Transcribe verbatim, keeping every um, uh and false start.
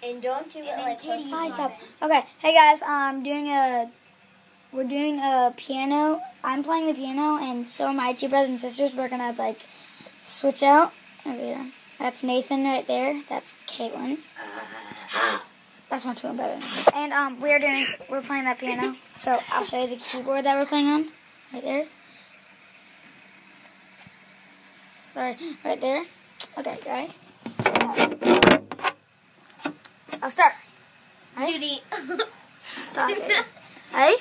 And don't do it like close to the Stop. vomit. Okay, hey guys, I'm doing a, we're doing a piano. I'm playing the piano, and so are my two brothers and sisters. We're gonna like switch out. Over there. That's Nathan right there. That's Caitlin. That's my twin brother. And um, we're doing, we're playing that piano. So I'll show you the keyboard that we're playing on, right there. Sorry, right there. Okay, ready? I'll start. Ready? Duty. Stop it. Ready?